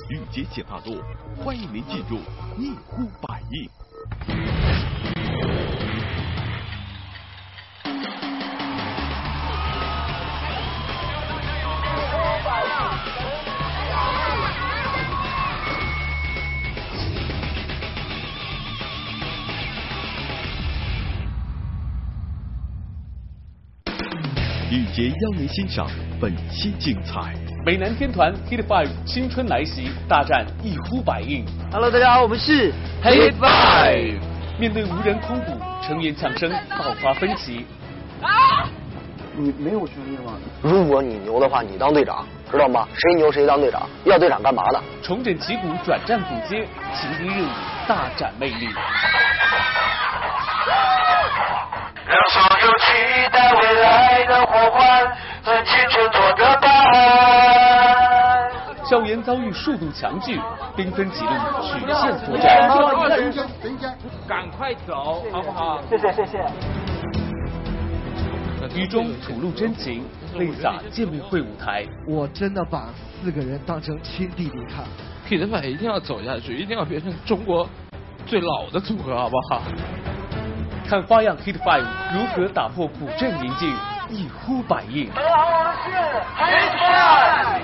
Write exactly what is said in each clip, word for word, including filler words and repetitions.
御姐剪发路，欢迎您进入一呼百应。御姐邀您欣赏本期精彩。 美男天团 Hit Five 新春来袭，大战一呼百应。 Hello， 大家好，我们是 Hit Five。面对无人空谷，成员抢声爆发分歧。 啊！你没有权利吗？ 如果你牛的话，你当队长，知道吗？谁牛谁当队长，要队长干嘛的？ 重整旗鼓，转战古街，情敌热舞，大展魅力。 让所有期待未来的火花，在青春做个伴。 校园遭遇数度强拒，兵分几路，曲线作战。 等一下，等一下，赶快走，好不好？ 谢谢，谢谢。 雨中吐露真情，泪洒见面会舞台。 我真的把四个人当成亲弟弟看。 Hit Five一定要走下去，一定要变成中国最老的组合，好不好？ 看花样 Hit Five 如何打破古镇宁静，一呼百应。 大家好，我是 Hit Five。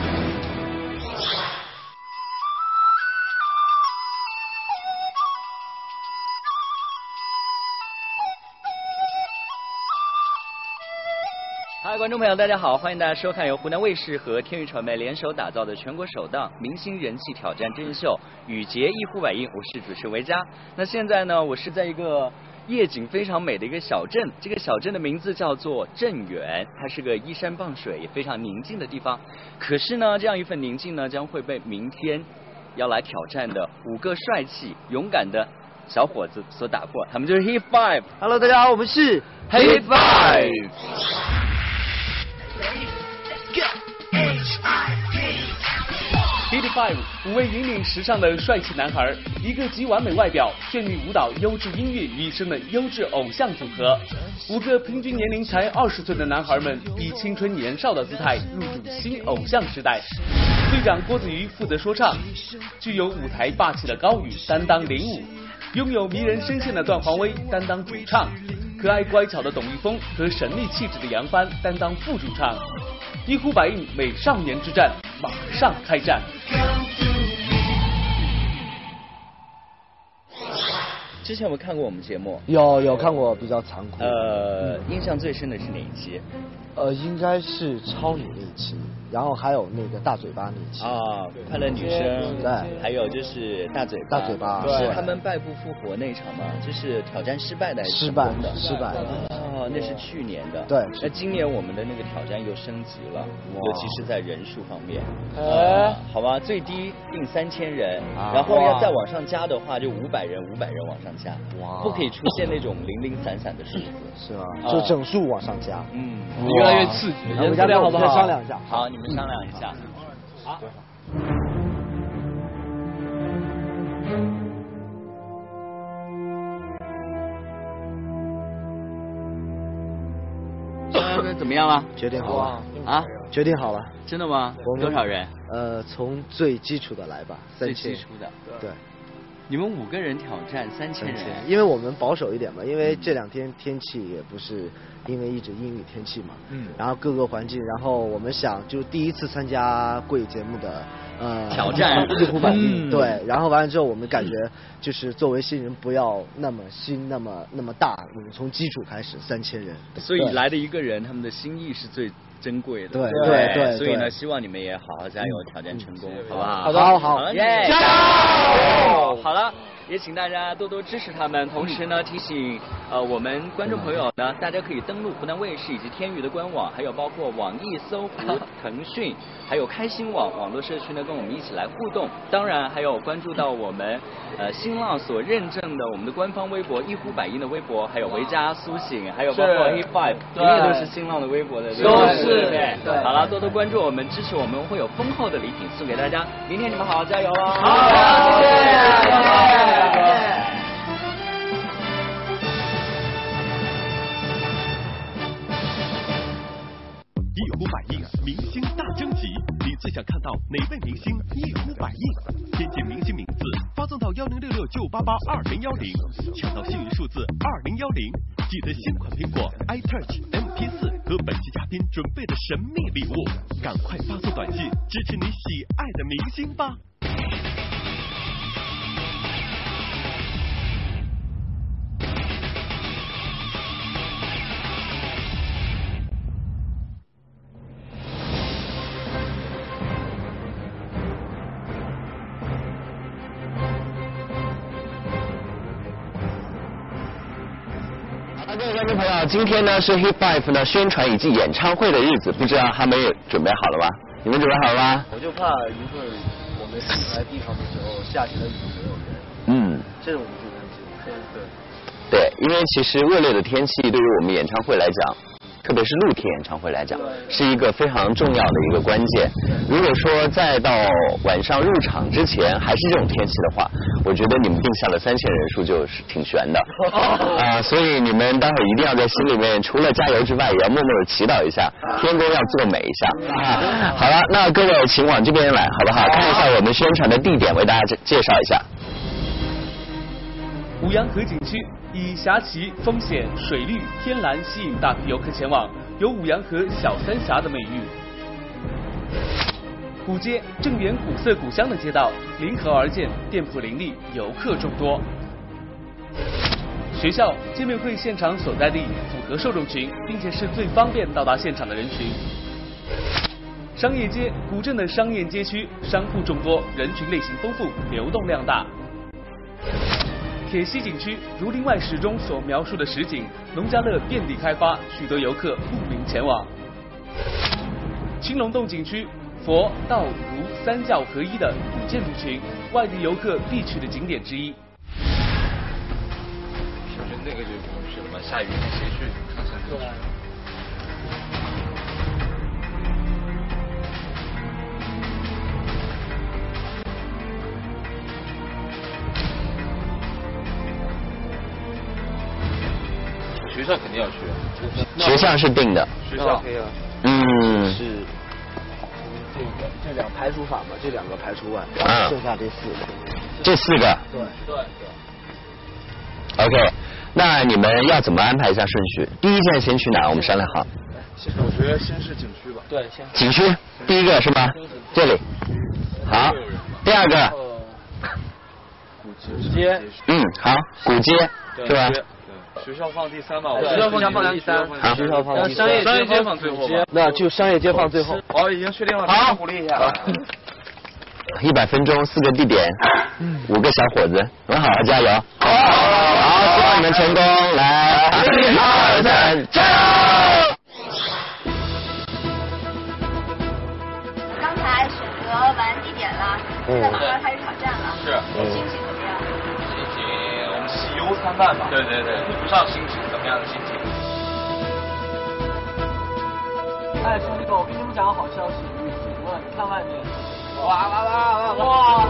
嗨，观众朋友，大家好，欢迎大家收看由湖南卫视和天娱传媒联手打造的全国首档明星人气挑战真人秀《雨节一呼百应》，我是主持人维嘉。那现在呢，我是在一个夜景非常美的一个小镇，这个小镇的名字叫做镇远，它是个依山傍水也非常宁静的地方。可是呢，这样一份宁静呢，将会被明天要来挑战的五个帅气勇敢的小伙子所打破，他们就是 Hit Five。 Hello， 大家好，我们是 Hit Five。Hit Five 五位引领时尚的帅气男孩，一个集完美外表、绚丽舞蹈、优质音乐于一身的优质偶像组合。五个平均年龄才二十岁的男孩们，以青春年少的姿态入驻新偶像时代。队长郭子瑜负责说唱，具有舞台霸气的高宇担当领舞，拥有迷人声线的段黄威担当主唱，可爱乖巧的董一峰和神秘气质的杨帆担当副主唱。一呼百应美少年之战马上开战。 之前有没有看过我们节目？ 有有看过，比较残酷。 呃，印象最深的是哪一期？ 呃，应该是超女那一期，然后还有那个大嘴巴那一期。 啊，快乐女生。 对。 还有就是大嘴巴。 大嘴巴。 是他们败不复活那场吗？就是挑战失败的还是失败的？失败的。 哦，那是去年的。 对。 那今年我们的那个挑战又升级了，尤其是在人数方面。 哎。 好吧，最低定三千人，然后要再往上加的话，就五百人，五百人往上加。哇。不可以出现那种零零散散的数字。 是吗？就整数往上加。 嗯。 越来越刺激， 我们家好不好？商量一下。 好，你们商量一下。好。怎么样了？ 决定好了啊！ 决定好了。 真的吗？多少人？ 呃，从最基础的来吧， 最基础的。 对。 你们五个人挑战三千人， 因为我们保守一点嘛，因为这两天天气也不是因为一直阴雨天气嘛，嗯，然后各个环境，然后我们想就第一次参加贵节目的呃挑战一呼百应，对，然后完了之后我们感觉就是作为新人不要那么心那么那么大，我们从基础开始三千人， 所以来的一个人他们的心意是最珍贵的， 对对对， 所以呢，希望你们也好好加油，挑战成功，好不好？ 好的，好好，耶，加油！好了。也请大家多多支持他们，同时呢提醒呃我们观众朋友呢，大家可以登录湖南卫视以及天娱的官网，还有包括网易、搜狐、腾讯，还有开心网网络社区呢，跟我们一起来互动。当然还有关注到我们呃新浪所认证的我们的官方微博一呼百应的微博，还有维嘉、苏醒，还有包括 Hit Five， 这些都是新浪的微博的， 都是对对。好了，多多关注我们，支持我们，会有丰厚的礼品送给大家。明天你们好好加油哦！ 好，谢谢。 一呼百应明星大征集，你最想看到哪位明星一呼百应，添加明星名字发送到幺零六六九八八二零幺零，抢到幸运数字二零幺零，记得新款苹果 iTouch M P 四和本期嘉宾准备的神秘礼物，赶快发送短信支持你喜爱的明星吧。 各位观众朋友，今天呢是 Hit Five 呢宣传以及演唱会的日子，不知道他们准备好了吗？你们准备好了吗？ 我就怕一会儿我们上来地方的时候下起了雨没有人。 嗯， 这种就担心。 对。对，因为其实恶劣的天气对于我们演唱会来讲，特别是露天演唱会来讲，是一个非常重要的一个关键。如果说再到晚上入场之前还是这种天气的话，我觉得你们定下的三线人数就是挺悬的啊，所以你们待会儿一定要在心里面除了加油之外，也要默默的祈祷一下，天公要作美一下啊。好了，那各位请往这边来，好不好？看一下我们宣传的地点，为大家介绍一下。 五羊河景区以峡奇、风险、水绿、天蓝吸引大批游客前往，有五羊河小三峡的美誉。古街正沿古色古香的街道，临河而建，店铺林立，游客众多。学校见面会现场所在地符合受众群，并且是最方便到达现场的人群。商业街古镇的商业街区，商铺众多，人群类型丰富，流动量大。铁西景区如另外史中所描述的实景，农家乐遍地开花，许多游客慕名前往。青龙洞景区佛道儒三教合一的古建筑群，外地游客必去的景点之一。 是不是那个就不用去了嘛？下雨谁去看山去？学校肯定要去， 学校是定的。 学校可以了。 嗯。 是这个这两排除法嘛，这两个排除外， 啊， 剩下这四个。 这四个。 对对对。OK， 那你们要怎么安排一下顺序？第一站先去哪？我们商量好。 我觉得先是景区吧。 对，先。 景区第一个是吗？这里。好。第二个。 古街。 嗯，好，古街是吧？ 学校放第三吧， 学校放第三， 好， 学校放第三， 商业商业街放最后吧， 那就商业街放最后。 好，已经确定了， 好， 鼓励一下。 一百分钟，四个地点，五个小伙子，我们好好加油。好，希望你们成功，来，一二三，加油！ 刚才选择完地点了，现在马上开始挑战了， 是， 心情怎么样？ 心情，我们喜忧参半吧。对对对，不上心情，怎么样的心情？ 哎，兄弟们，我跟你们讲个好消息，雨停了，你看外面，哇哇哇哇哇！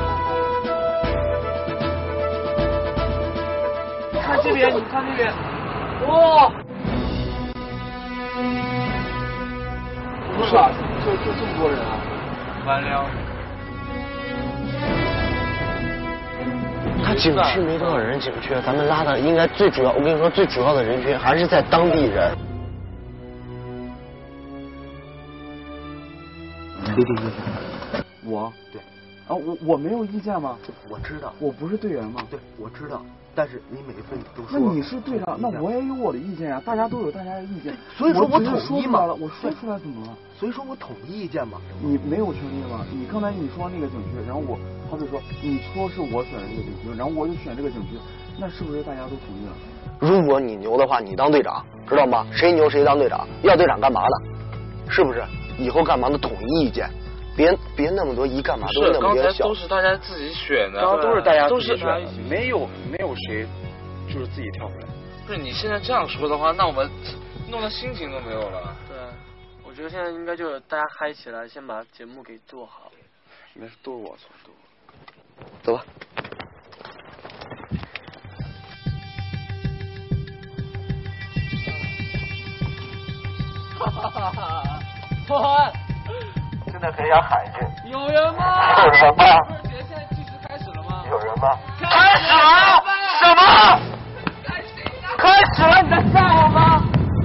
你看这边，你看那边，哇！不是吧？就就这么多人啊！完了。 他景区没多少人，景区咱们拉的应该最主要，我跟你说最主要的人群还是在当地人。 弟弟，我对啊，我我没有意见吗？ 我知道， 我不是队员吗？ 对，我知道，但是你每次都说， 那你是队长，那我也有我的意见啊，大家都有大家的意见， 所以说我统一嘛了，我说出来怎么了？ 所以说我统一意见嘛。 你没有权利吗？你刚才你说那个景区，然后我好比说你说是我选的这个景区，然后我就选这个景区，那是不是大家都同意了？ 如果你牛的话，你当队长，知道吗？谁牛谁当队长，要队长干嘛呢？是不是？以后干嘛的统一意见，别别那么多一干嘛都那么点小。 都是大家自己选的， 刚刚都是大家都是选的，没有没有谁就是自己跳出来。 不是你现在这样说的话，那我们弄得心情都没有了。 对，我觉得现在应该就是大家嗨起来，先把节目给做好。 没事，都是我错，都是我。 走吧。 哈哈哈哈！破案！ 现在可以想喊一句。 有人吗？ 有人吗？ 吗？开始了？什么？开始了？你在吓我吗？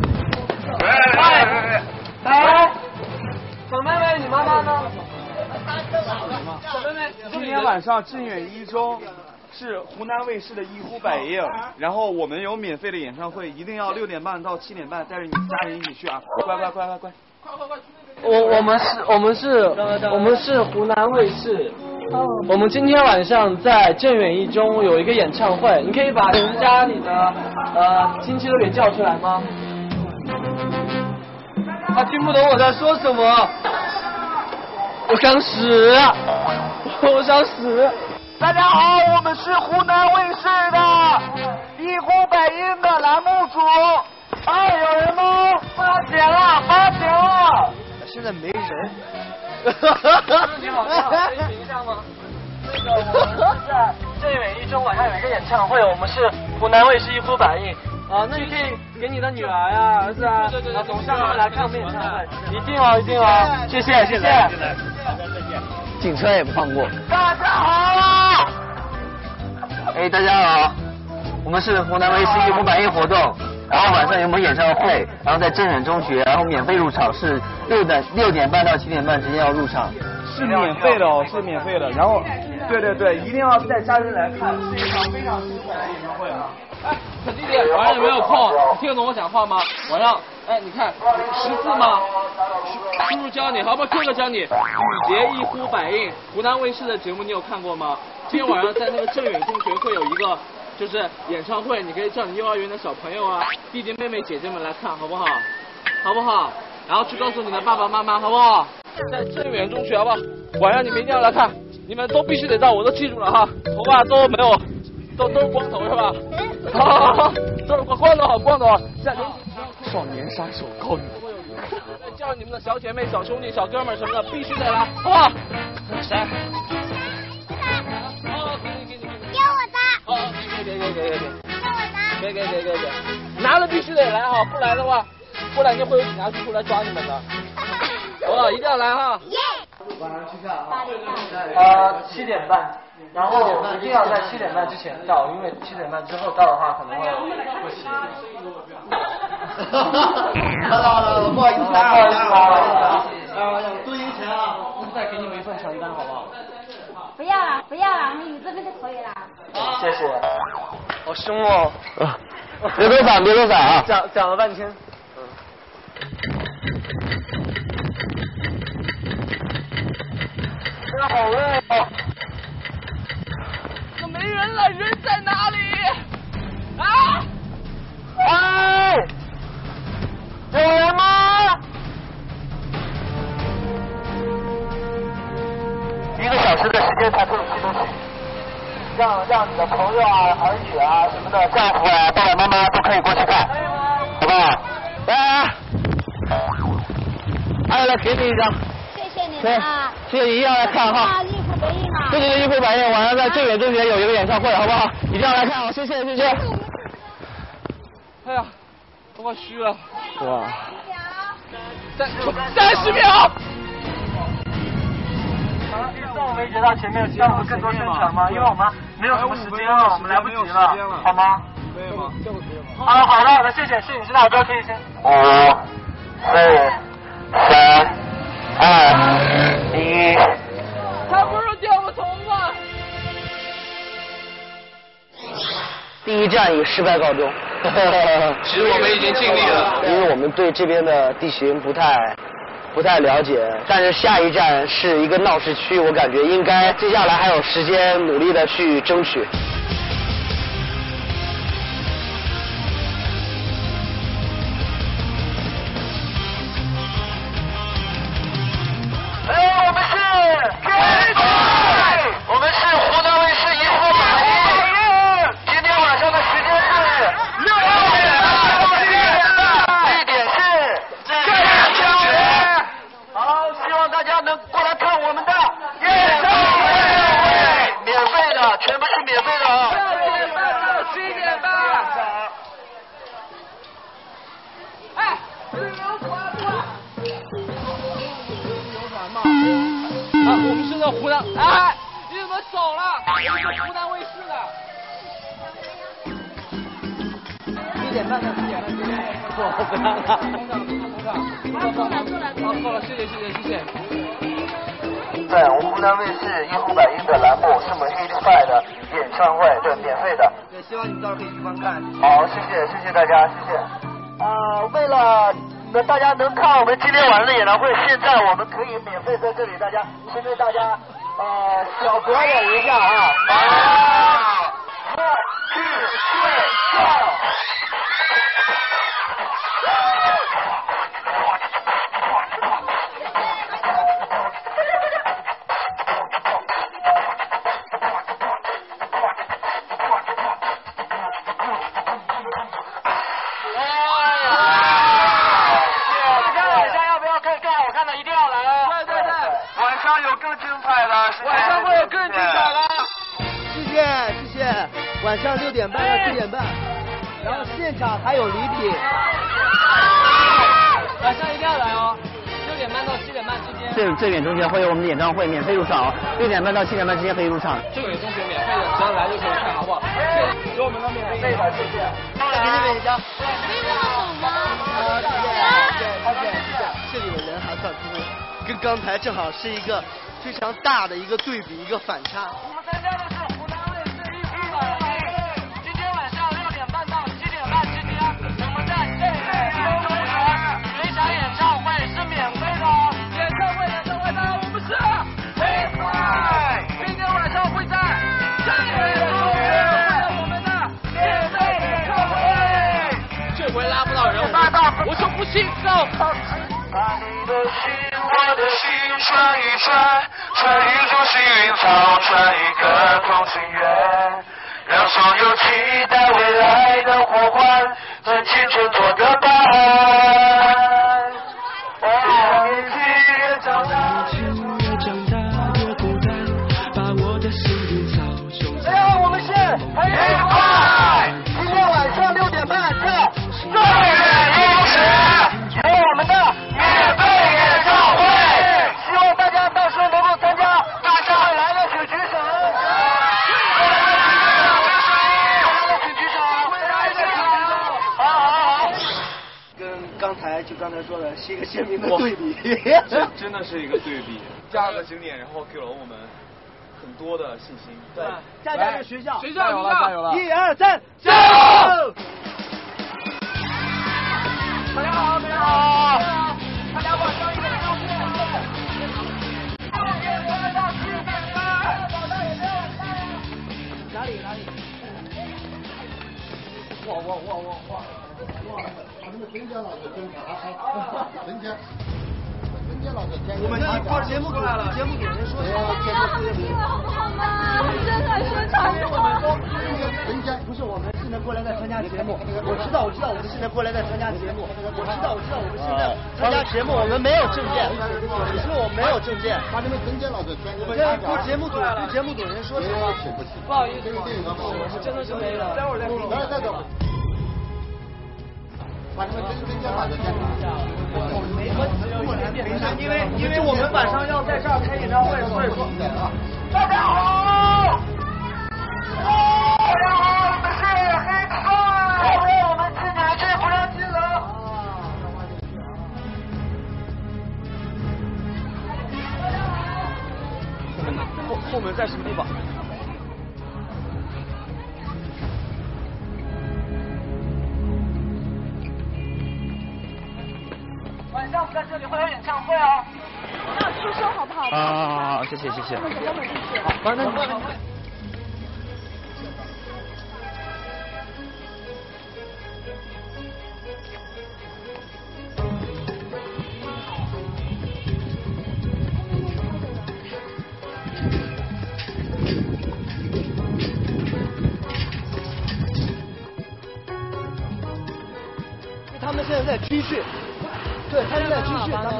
哎哎，小妹妹，你妈妈呢？ 小妹妹，今天晚上镇远一中是湖南卫视的一呼百应，然后我们有免费的演唱会，一定要六点半到七点半带着你家人一起去啊！乖乖乖乖乖！ 我我们是我们是我们是湖南卫视，我们今天晚上在镇远一中有一个演唱会，你可以把人家里的呃亲戚都给叫出来吗？他听不懂我在说什么，我想死，我想死。 大家好，我们是湖南卫视的一呼百应的栏目组。哎，有人吗？发钱了，发钱了！ 现在没人。 你好，你好，可以停一下吗？那个我们是在镇远一中晚上有一个演唱会，我们是湖南卫视一呼百应。啊，那你可以给你的女儿呀、儿子啊，对对对，总上来看我们演唱会，一定哦，一定哦，谢谢谢谢。 警车也不放过。 大家好！ 哎，大家好，我们是湖南卫视一呼百应活动，然后晚上有我们演唱会，然后在镇远中学，然后免费入场是六点六点半到七点半之间要入场。 是免费的哦，是免费的。然后，对对对，一定要带家人来看，是一场非常精彩的演唱会啊！ 哎，小弟弟，晚上有没有空？你听得懂我讲话吗？晚上，哎，你看识字吗？叔叔教你，好不好？哥哥教你。雨节一呼百应，湖南卫视的节目你有看过吗？今天晚上在那个镇远中学会有一个就是演唱会，你可以叫你幼儿园的小朋友啊、弟弟妹妹、姐姐们来看，好不好？好不好？然后去告诉你的爸爸妈妈，好不好？在镇远中学，好不好？晚上你们一定要来看，你们都必须得到，我都记住了哈，头发都没有。都都是光头是吧？好好好，都是光光头好，光头好。在少年杀手高宇， 叫你们的小姐妹、小兄弟、小哥们什么的，必须得来，好不好？谁？哦，给你给你给你。 给我的。 哦，给给给给给给。 给我的。 给给给给给。拿了必须得来哈，不来的话，过两天会有警察叔叔来抓你们的。好不好？一定要来哈。 耶。 晚上去看啊。呃，七点半。然后一定要在七点半之前到，因为七点半之后到的话可能会不行。 好了好了，不好意思啊， 不好意思啊， 啊，多赢钱啊！ 再给你们一份传单好不好？ 不要了不要了，我们有这份就可以了。 谢谢。好凶哦！ 别多闪，别多闪啊！ 讲讲了半天。 真的好累哦。 怎么没人了？人在哪里？啊！ 哎，有人吗？一个小时的时间才可以吃东西，让让你的朋友啊、儿女啊什么的、丈夫啊、爸爸妈妈都可以过去看，好不好？来， 哎，来给你一张。 谢谢你们啊！ 谢谢你一定要来看哈。 一呼百应啊！ 这就是一呼百应，晚上在镇远中学有一个演唱会，好不好？一定要来看，谢谢谢谢。 哎呀，都快虚了。 哇！ 三三十秒。 好了，那我们觉得前面需要我们更多宣传吗？因为我们没有什么时间了，我们来不及了，好吗？ 可以吗？ 啊，好的好的，谢谢，摄影师大哥可以先。 五、四、三、二、一。 他不是掉了头发。 第一站以失败告终。 其实我们已经尽力了， 因为我们对这边的地形不太不太了解，但是下一站是一个闹市区，我感觉应该接下来还有时间努力的去争取。 哎，我们是 K 队，我们是湖南卫视一呼百应，今天晚上的时间是六点到七点半，地点是镇远中学。好，希望大家能过来看我们的演唱会，免费的，全部是免费的啊。 六点半到七点半。哎，自由传播。啊，我们是在湖南，哎，你怎么走了？我们是湖南卫视半到七点半之间。 错了，不让了。 坐了坐了。 好，够了，谢谢谢谢谢谢。 对，我们湖南卫视一呼百应的栏目是我们 eighty-five 的演唱会，对，免费的。 对，希望你们到时候可以去观看。 好，谢谢谢谢大家，谢谢。啊、呃，为了那大家能看我们今天晚上的演唱会，现在我们可以免费在这里，大家先对大家呃小表演一下啊。啊 One, two, three, go! 晚上六点半到七点半，然后现场还有礼品。 晚上一定要来哦，六点半到七点半之间。 这这点中间会有我们的演唱会免费入场，六点半到七点半之间可以入场。 这个也同学免费的，只要来就可以看，好不好？谢谢，给我们的免费的，谢谢。 给你们一张。 没有好吗？ 好，谢谢，谢谢，谢谢。这里的人还算多，跟刚才正好是一个非常大的一个对比，一个反差。 我们参加的是湖南卫视一呼百应，今天晚上六点半到七点半之间，我们在这里中学有一场演唱会是免费的哦。演唱会演唱会呢，我们是eighty-five，今天晚上会在这里中学会有我们的免费演唱会。 这回拉不到人，我就不信了。 把你的心，我的心串一串，串一株幸运草，串一个同心圆，让所有期待未来的呼唤，在青春做个伴。哦，年纪越长大，越长大越孤单，把我的幸运草种在。哎，我们是eighty-five，今天晚上六点半在最远一时，有我们的。免费演唱会，希望大家到时候能够参加，大家会来的请举手，会来的请举手，会来的请举手，好好好。 跟刚才就刚才说的是一个鲜明的对比， 这真的是一个对比。这样的景点，然后给了我们很多的信心。 对，大家的学校， 学校，学校，加油了！ 一二三，加油！ 大家好，大家好。大家晚上一点钟见。六点半到七点半，早上也没有看。 哪里哪里？哇哇哇哇哇！哇！他们的曾家老师真好，曾家，曾家老师。我们一块节目组来了，节目组人说。 他们听了好不好嘛？我们真的宣传过。 人家不是我们现在过来在参加节目，我知道我知道我们现在过来在参加节目，我知道我知道我们现在参加节目，我们没有证件，只是我没有证件。把你们曾家老师全我们跟节目组跟节目组人说什么？ 不好意思，我是真的是没有。待会儿再说。 来再走。把你们曾曾家老师先拿下了。没问题，因为因为我们晚上要在这儿开演唱会，所以说大家好。大家好，我们是eighty-five，后面我们进来这不让进了。 后后门在什么地方？ 晚上我们在这里会有演唱会哦。 那出声好不好？ 啊，好好好，谢谢谢谢。 等会儿进去。 好，那你。 他们现在在军训，对，他们在军训。他们。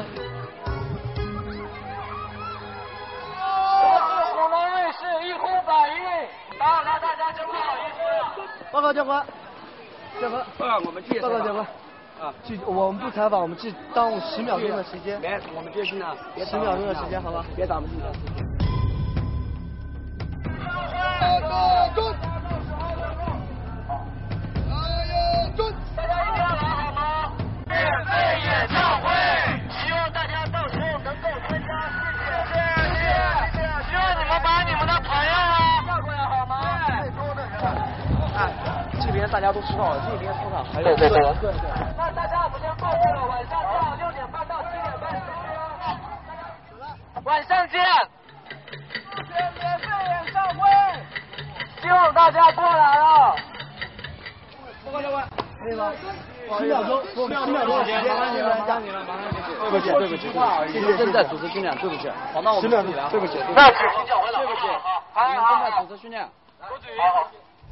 我是湖南卫视一呼百应，打扰了大家，真不好意思。 报告教官，教官， 报告我们记报告教官。啊，记我们不采访，我们记耽误十秒钟的时间。 别，我们接近了， 十秒钟的时间，好吧？ 别打我们记者。 大家该大家都知道了，这里面操场还有对对对对对。 那大家我们先放弃了，晚上见，六点半到七点半。晚上见。免费演唱会，希望大家过来啊！ 不管教官，可以吗？ 十秒钟，十秒钟时间， 麻烦你了，麻烦你了，麻烦你了。 对不起，对不起，谢谢正在组织训练，对不起。好，那我们十秒钟，对不起，对不起，对不起，我们正在组织训练。 好。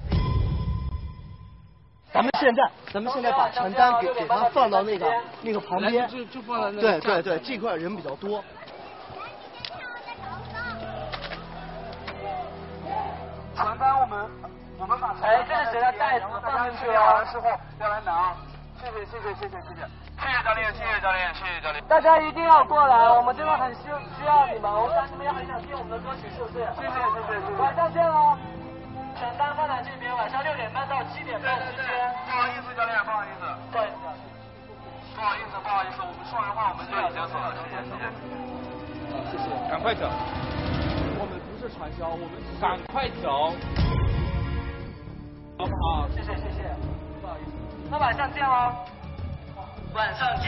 咱们现在，咱们现在把传单给给他放到那个那个旁边， 就就放在那。 对对对，这块人比较多。 传单我们我们把哎，这是谁的袋子？放进去啊！师傅要来拿，谢谢谢谢谢谢谢谢，谢谢教练，谢谢教练，谢谢教练。大家一定要过来，我们真的很需需要你们，我想你们也很想听我们的歌曲，是不是？谢谢谢谢谢谢。晚上见喽！传单放在这边，晚上六点半到七点半之间。不好意思，教练，不好意思，不好意思，不好意思，不好意思，我们说完话我们就已经走了，谢谢谢谢。 谢谢，赶快走。我们不是传销，我们赶快走，好不好？ 谢谢谢谢，不好意思，那晚上见喽。晚上见。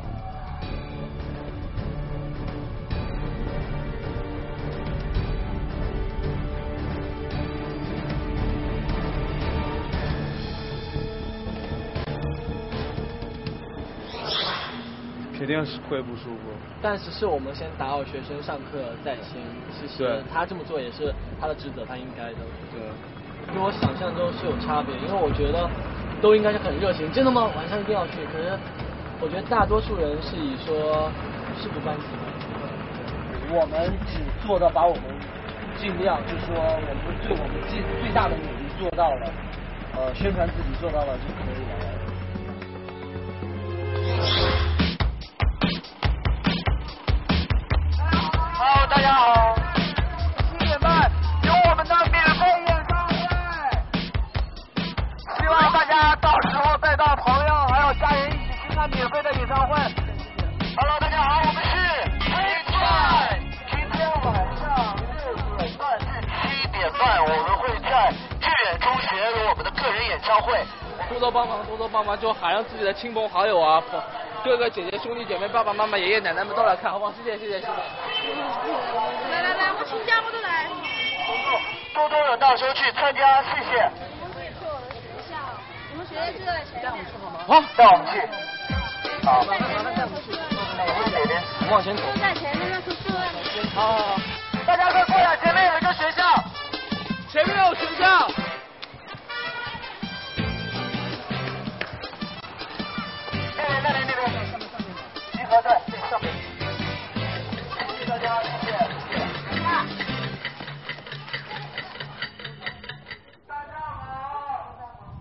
肯定是会不舒服。 但是是我们先打扰学生上课在先，其实他这么做也是他的职责，他应该的。 对。 跟我想象中是有差别，因为我觉得都应该是很热情，真的吗？晚上一定要去。可是我觉得大多数人是以说事不关己的。我们只做到把我们尽量，就是说我们对我们尽最大的努力做到了，呃，宣传自己做到了就可以了。 好，大家好，七点半有我们的免费演唱会，希望大家到时候带到朋友还有家人一起去看免费的演唱会。Hello， 大家好，我们是黑钻，今天晚上六点半至七点半，我们会在致远中学有我们的个人演唱会。 多多帮忙，多多帮忙，就喊上自己的亲朋好友啊，哥哥姐姐、兄弟姐妹、爸爸妈妈、爷爷奶奶们都来看，好不好？谢谢谢谢谢谢。 来来来，我请假我都来。 多多的到时候去参加，谢谢。 我们学校就在前面。 好，带我们去。好。 在前面那出去。 我们哪边？我们往前走。 在前面那出去。 好好好。大家快过来，前面有一个学校。 前面有学校。 那边那边那边，集合在这上面。谢谢大家，谢谢。大家好。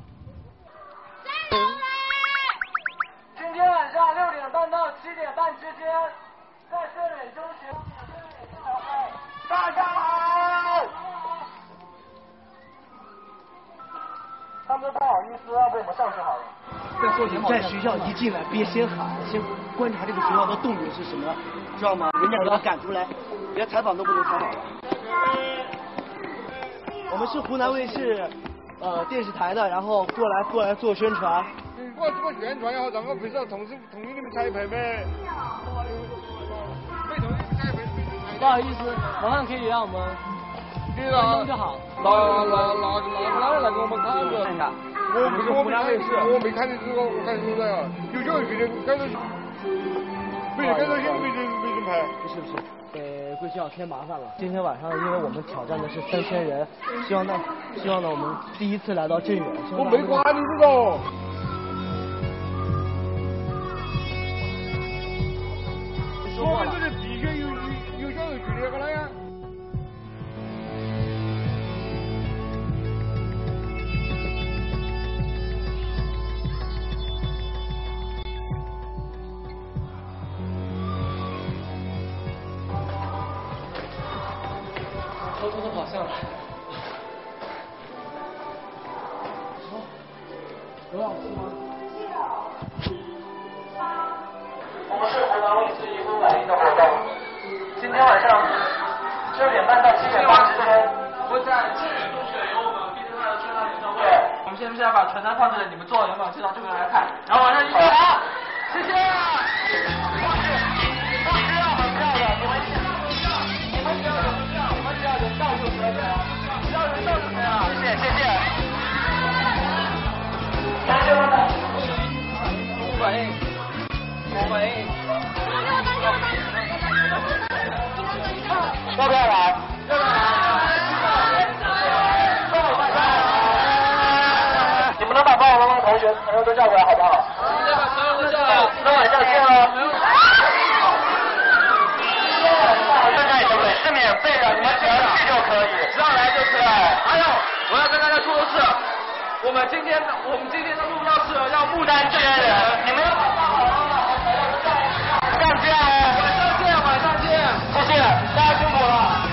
今天晚上六点半到七点半之间，在深远中学。大家好。他们都不好意思，要不我们上去好了。 在学校一进来，别先喊，先观察这个学校的动静是什么，知道吗？人家给他赶出来，连采访都不能采访了。我们是湖南卫视呃电视台的，然后过来过来做宣传。 我这个宣传也好，让我不是要同时同意你们彩排呗。没同意彩排。 不好意思，麻烦可以让我们给了就好。 拿拿拿拿拿来给我们看着。 看一下。 我不是我没看，我没看见这个，我看现在啊，有教育别人赶着，别人赶着先，别人别人拍。 不是不是，给贵校添麻烦了。今天晚上因为我们挑战的是三千人，希望呢，希望呢我们第一次来到镇远。 我没管你这个。我们这是必须有有教育局的个了呀。 偷偷的跑下来。好，有氧气吗？ 我们是湖南卫视一呼百应的活动，今天晚上六点半到七点半之间，会在致远中学有我们毕志泰的宣传演唱会。我们现在家把传单放这里，你们坐好，有没有介绍就过来看，然后晚上一起来，谢谢。不需要门票的，你们你们只要有门票，我们只要人到就可以了，只要人到就可以了。谢谢谢谢。同学们，五百亿，五百亿。要不要来？要不要来？你们能把爸爸妈妈、同学、朋友都叫过来，好不好？把朋友都叫来，那晚上见哦。这这里的水是免费的，你们只要去就可以，只要来就可以。还有，我要跟大家说的是，我们今天的我们今天的目标是要不单接人，你们要把爸爸妈妈和朋友都叫来。再见，晚上见，晚上见，谢谢，大家辛苦了。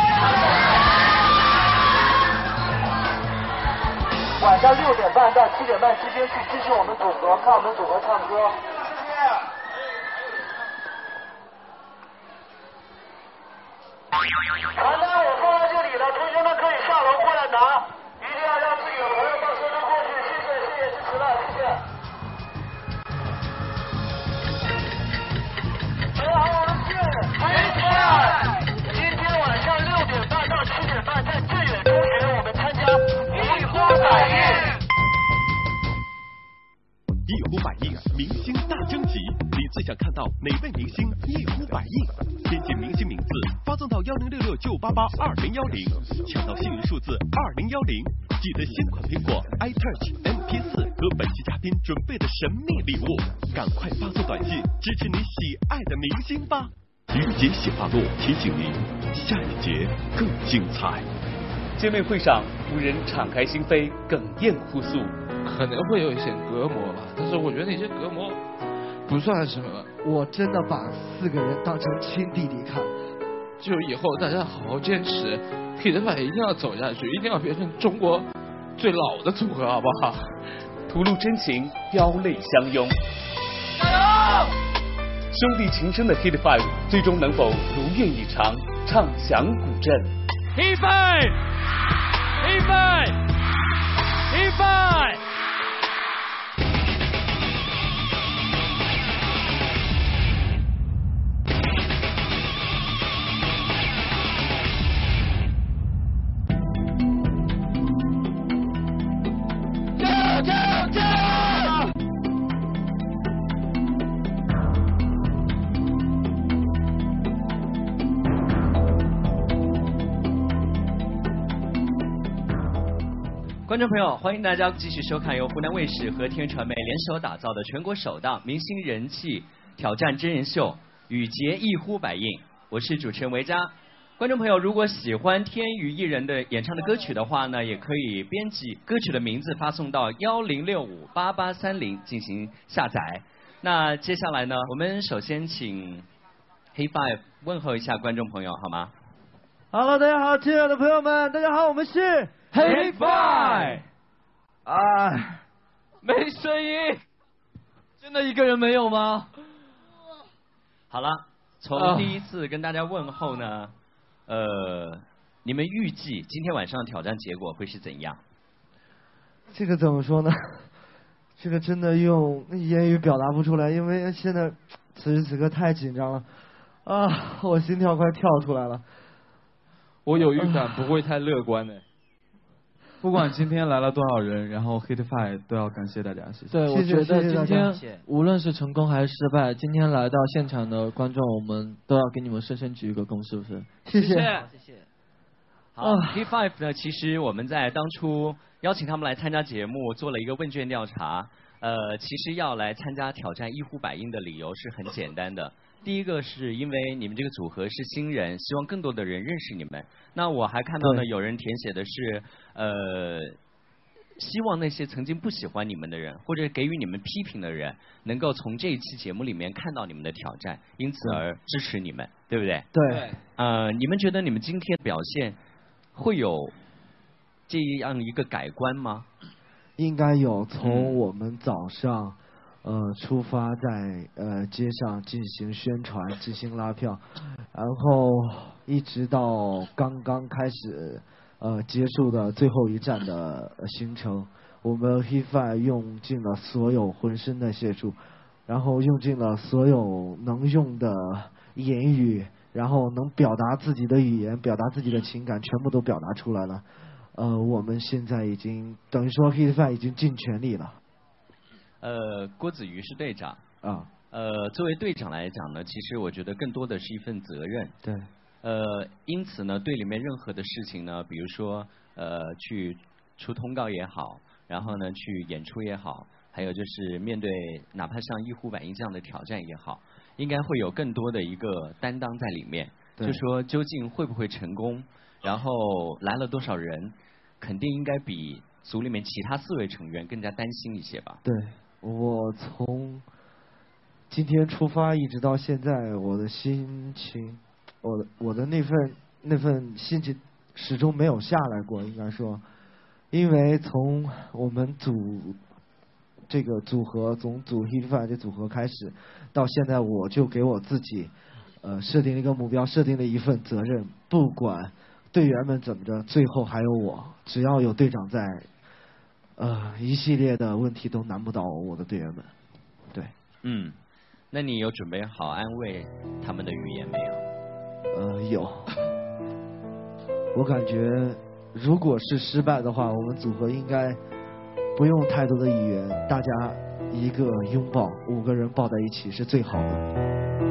晚上六点半到七点半之间去支持我们组合，看我们组合唱歌。谢谢。传单我放在这里了，同学们可以下楼过来拿，一定要让自己的朋友到车上过去。谢谢，谢谢支持了，谢谢。大家好，我们是黑派。今天晚上六点半到七点半在致远中学，我们参加一呼百应。 一呼百应，明星大征集，你最想看到哪位明星一呼百应？填写明星名字，发送到幺零六六九八八二零幺零，抢到幸运数字二零幺零，记得新款苹果 iTouch M P 四和本期嘉宾准备的神秘礼物，赶快发送短信支持你喜爱的明星吧！雨杰写话录提醒您，下一节更精彩。 见面会上，五人敞开心扉，哽咽哭诉。 可能会有一些隔膜吧，但是我觉得那些隔膜不算什么。 我真的把四个人当成亲弟弟看， 就以后大家好好坚持，黑人派一定要走下去，一定要变成中国最老的组合，好不好？ 吐露真情，飙泪相拥。 加油！ 兄弟情深的 Hit Five 最终能否如愿以偿，唱响古镇 ？Hit Five， Hit Five， Hit Five。 观众朋友，欢迎大家继续收看由湖南卫视和天娱传媒联手打造的全国首档明星人气挑战真人秀《雨杰一呼百应》，我是主持人维嘉。观众朋友，如果喜欢天娱艺人的演唱的歌曲的话呢，也可以编辑歌曲的名字发送到幺零六五八八三零进行下载。那接下来呢，我们首先请黑 Five 问候一下观众朋友，好吗 ？Hello， 大家好，亲爱的朋友们，大家好，我们是。 黑 Five， 啊， 没声音，真的一个人没有吗？ 好了，从第一次跟大家问候呢，呃，你们预计今天晚上的挑战结果会是怎样？ 这个怎么说呢？这个真的用言语表达不出来，因为现在此时此刻太紧张了，啊，我心跳快跳出来了。 我有预感不会太乐观的。 不管今天来了多少人，然后 Hit Five 都要感谢大家，谢谢。 对， 我觉得今天无论是成功还是失败，今天来到现场的观众，我们都要给你们深深鞠一个躬，是不是？ 谢谢， 谢谢。好 ，Hit Five 呢，其实我们在当初邀请他们来参加节目，做了一个问卷调查。呃，其实要来参加挑战一呼百应的理由是很简单的。第一个是因为你们这个组合是新人，希望更多的人认识你们。那我还看到呢，有人填写的是呃，希望那些曾经不喜欢你们的人，或者给予你们批评的人，能够从这一期节目里面看到你们的挑战，因此而支持你们，对不对？ 对。 呃，你们觉得你们今天表现会有这样一个改观吗？ 应该有，从我们早上。呃，出发在呃街上进行宣传，进行拉票，然后一直到刚刚开始呃结束的最后一站的行程， 我们 Hit Five 用尽了所有浑身的解数，然后用尽了所有能用的言语，然后能表达自己的语言、表达自己的情感，全部都表达出来了。呃，我们现在已经等于说 Hit Five 已经尽全力了。 呃，郭子瑜是队长。 啊。 呃，作为队长来讲呢，其实我觉得更多的是一份责任。 对。 呃，因此呢，队里面任何的事情呢，比如说呃去出通告也好，然后呢去演出也好，还有就是面对哪怕像一呼百应这样的挑战也好，应该会有更多的一个担当在里面。就说究竟会不会成功，然后来了多少人，肯定应该比组里面其他四位成员更加担心一些吧。 对，我从今天出发一直到现在，我的心情，我的我的那份那份心情始终没有下来过，应该说，因为从我们组这个组合，从组 Hit Five 这组合开始，到现在我就给我自己呃设定了一个目标，设定了一份责任，不管队员们怎么着，最后还有我，只要有队长在，呃一系列的问题都难不倒我的队员们。对。 嗯。那你有准备好安慰他们的语言没有？ 呃，有。我感觉，如果是失败的话，我们组合应该不用太多的语言，大家一个拥抱，五个人抱在一起是最好的。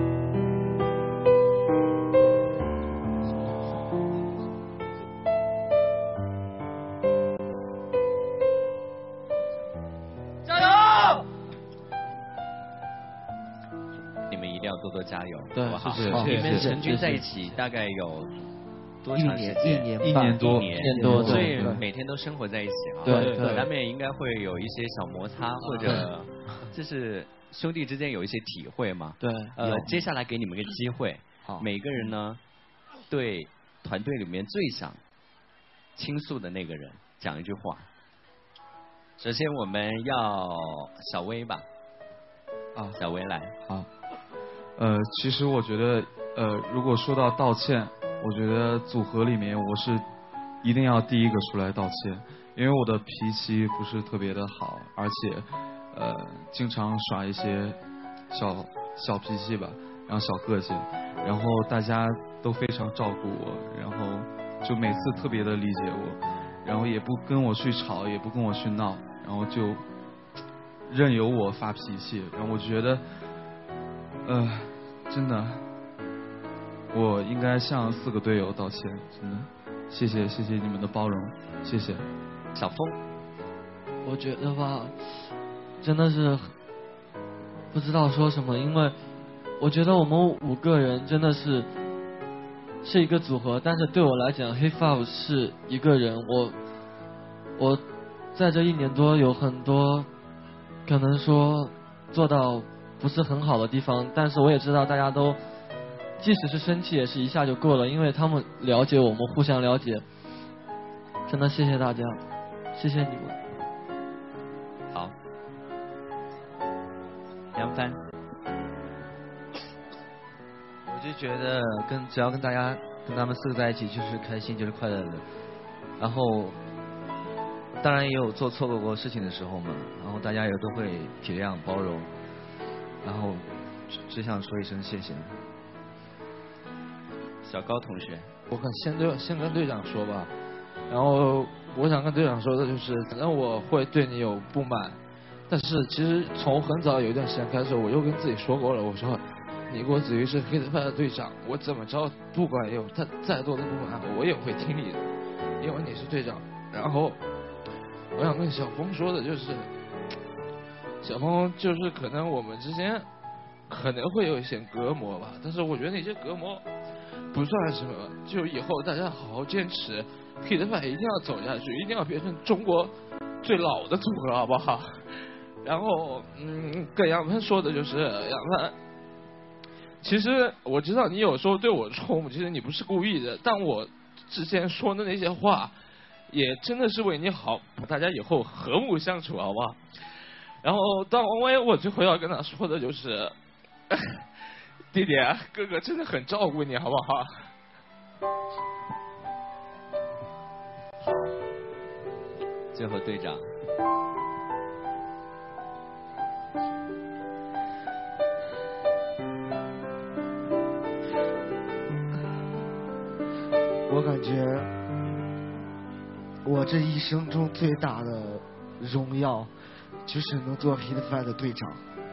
多多加油， 对， 好不好？ 谢谢。 你们成军在一起大概有多长时间？ 一年， 一年多， 一年多， 所以每天都生活在一起啊。 对对， 难免应该会有一些小摩擦，或者就是兄弟之间有一些体会嘛。 对。 呃，接下来给你们个机会， 好， 每个人呢对团队里面最想倾诉的那个人讲一句话。首先我们要小薇吧。 啊， 小薇来。 好。呃，其实我觉得，呃，如果说到道歉，我觉得组合里面我是一定要第一个出来道歉，因为我的脾气不是特别的好，而且呃，经常耍一些小小脾气吧，然后小个性，然后大家都非常照顾我，然后就每次特别的理解我，然后也不跟我去吵，也不跟我去闹，然后就任由我发脾气，然后我觉得。呃，真的，我应该向四个队友道歉，真的，谢谢谢谢你们的包容，谢谢。 小峰， 我觉得吧，真的是不知道说什么，因为我觉得我们五个人真的是是一个组合，但是对我来讲 ，Hit Five 是一个人，我我在这一年多有很多可能说做到。不是很好的地方，但是我也知道大家都，即使是生气也是一下就过了，因为他们了解我们，互相了解。真的谢谢大家，谢谢你们。 好，杨帆， 我就觉得跟只要跟大家跟他们四个在一起就是开心就是快乐的，然后当然也有做错过过事情的时候嘛，然后大家也都会体谅包容。然后只想说一声谢谢。 小高同学， 我跟先对先跟队长说吧，然后我想跟队长说的就是，可能我会对你有不满，但是其实从很早有一段时间开始，我又跟自己说过了，我说你郭子瑜是Hit Five的队长，我怎么着不管有他再多的不满，我也会听你的，因为你是队长。然后我想跟小峰说的就是。小峰就是可能我们之间可能会有一些隔膜吧，但是我觉得那些隔膜不算什么，就以后大家好好坚持 ，Hit Five 一定要走下去，一定要变成中国最老的组合，好不好？然后，嗯，跟杨帆说的就是杨帆，其实我知道你有时候对我冲，其实你不是故意的，但我之前说的那些话，也真的是为你好，大家以后和睦相处，好不好？然后到王威，我最后要跟他说的就是，弟弟，哥哥真的很照顾你，好不好？ 最后队长。 我感觉我这一生中最大的荣耀，就是能做 Hit Five 的队长，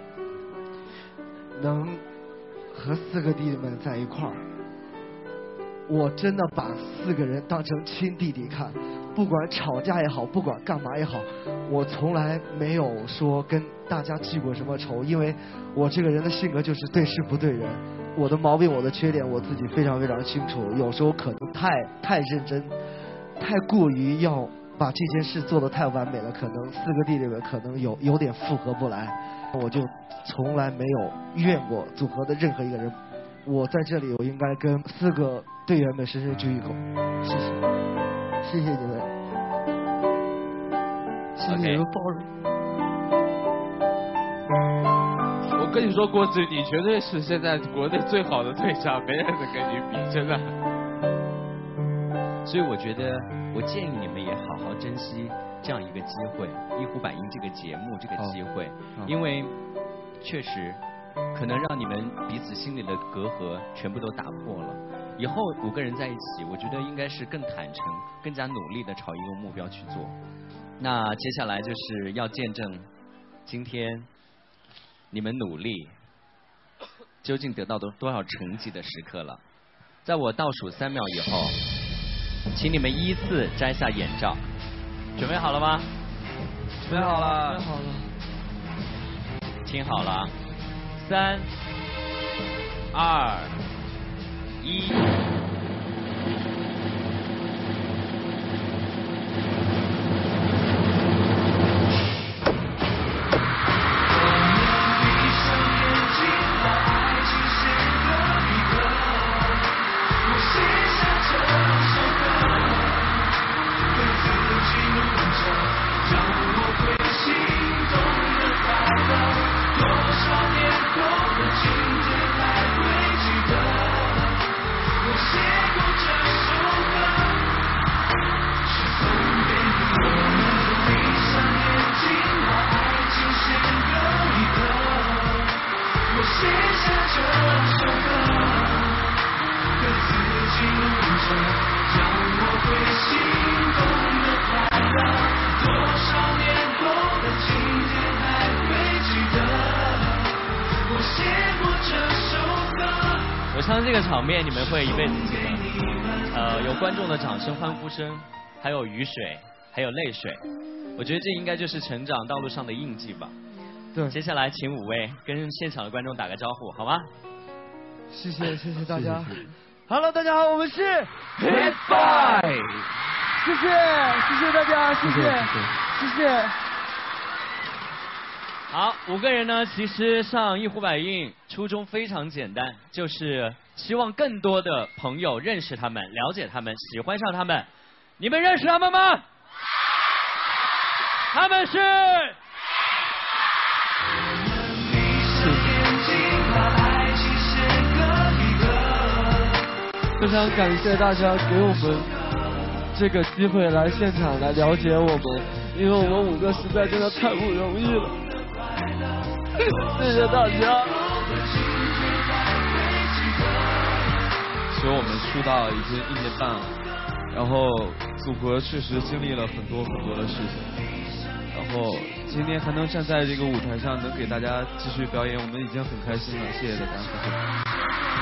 能和四个弟弟们在一块儿。我真的把四个人当成亲弟弟看，不管吵架也好，不管干嘛也好，我从来没有说跟大家记过什么仇，因为我这个人的性格就是对事不对人。我的毛病，我的缺点，我自己非常非常清楚。有时候可能太太认真，太过于要把这件事做得太完美了，可能四个弟弟们可能有有点复合不来。我就从来没有怨过组合的任何一个人。我在这里，我应该跟四个队员们深深鞠一躬，谢谢，谢谢你们，谢谢你们包容。 我跟你说，郭子，你绝对是现在国内最好的队长，没人能跟你比，真的。 所以我觉得，我建议你们也好好珍惜这样一个机会，一呼百应这个节目这个机会， 哦、 因为确实可能让你们彼此心里的隔阂全部都打破了。以后五个人在一起，我觉得应该是更坦诚、更加努力的朝一个目标去做。那接下来就是要见证今天你们努力究竟得到多多少成绩的时刻了。在我倒数三秒以后，请你们依次摘下眼罩。准备好了吗？ 准备好了。 准备好了。 听好了，三、二、一。我相信这个场面你们会一辈子记得。呃，有观众的掌声、欢呼声，还有雨水，还有泪水。我觉得这应该就是成长道路上的印记吧。 对。 接下来请五位跟现场的观众打个招呼，好吗？ 谢谢谢谢大家。 谢谢 Hello， 大家好，我们是 Hit Five。 谢谢谢谢大家，谢谢谢谢。 好，五个人呢，其实上一呼百应初衷非常简单，就是希望更多的朋友认识他们、了解他们、喜欢上他们。你们认识他们吗？他们是。 非常感谢大家给我们这个机会来现场来了解我们，因为我们五个实在真的太不容易了。谢谢大家。 其实我们出道已经一年半了，然后组合确实经历了很多很多的事情，然后今天还能站在这个舞台上，能给大家继续表演，我们已经很开心了。谢谢大家，谢谢。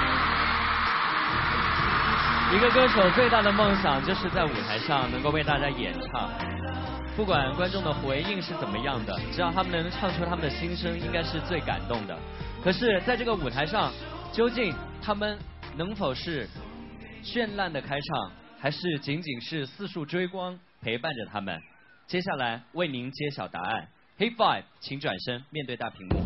一个歌手最大的梦想就是在舞台上能够为大家演唱，不管观众的回应是怎么样的，只要他们能唱出他们的心声，应该是最感动的。可是在这个舞台上，究竟他们能否是绚烂的开唱，还是仅仅是四束追光陪伴着他们？接下来为您揭晓答案。Hit Five， 请转身面对大屏幕。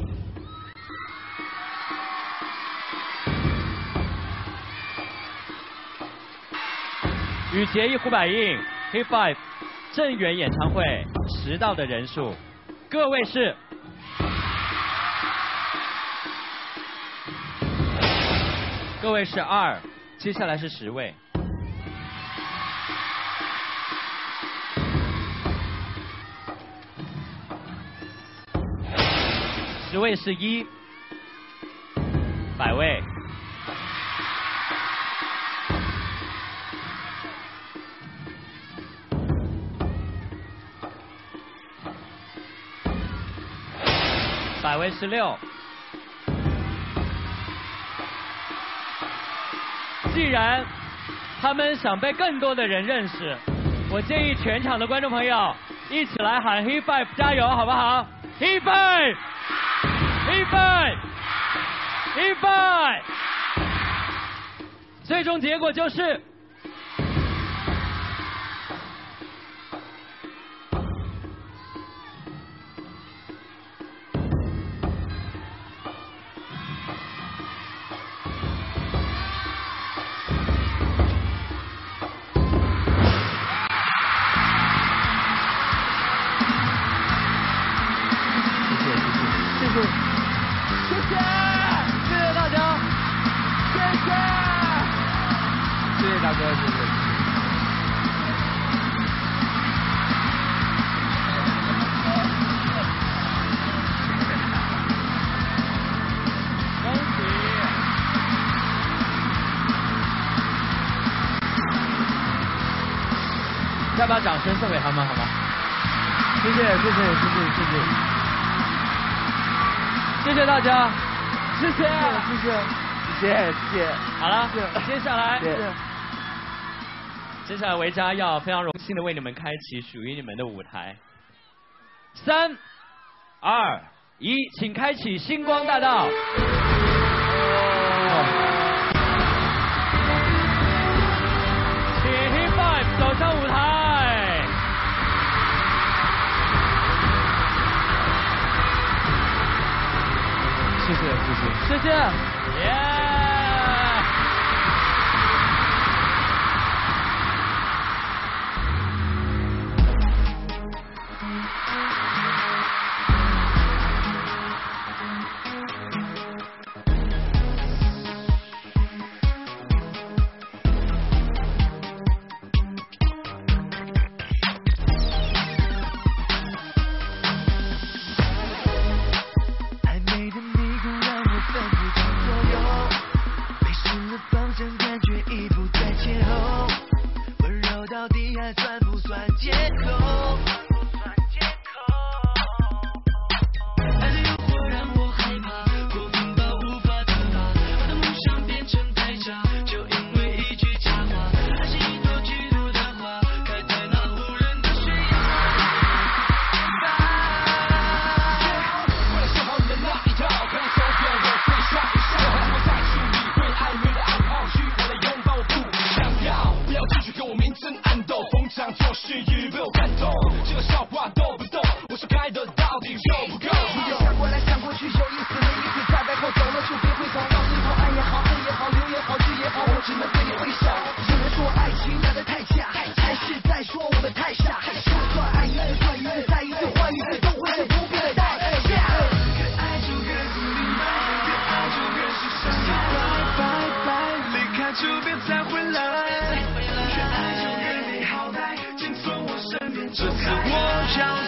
雨节一呼百应 Hit Five 正源演唱会迟到的人数，各位是各位是二，接下来是十位。 十位是一，百位。百位是六。既然他们想被更多的人认识，我建议全场的观众朋友一起来喊 Hit Five 加油，好不好 ？Hit Five， Hit Five， Hit Five。最终结果就是。再把掌声送给他们好吗？谢谢谢谢谢谢谢谢，谢谢大家，谢谢谢谢谢谢谢谢。好了，接下来接下来维嘉要非常荣幸的为你们开启属于你们的舞台。三二一，请开启星光大道。请 Hit Five 走上舞台。谢谢谢谢谢谢，耶！ 这次我要